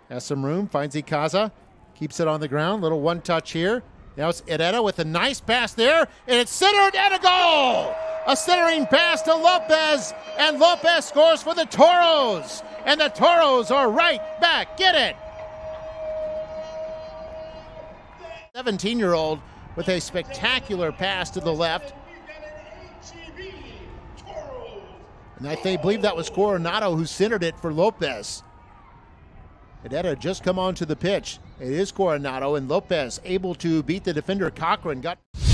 Has some room, finds Ikaza, keeps it on the ground, little one touch here. Now it's Herrera with a nice pass there, and it's centered and a goal! A centering pass to Lopez, and Lopez scores for the Toros. And the Toros are right back. Get it! 17-year-old with a spectacular pass to the left. And I believe that was Coronado who centered it for Lopez. Herrera just come onto the pitch. It is Coronado, and Lopez able to beat the defender Cochran.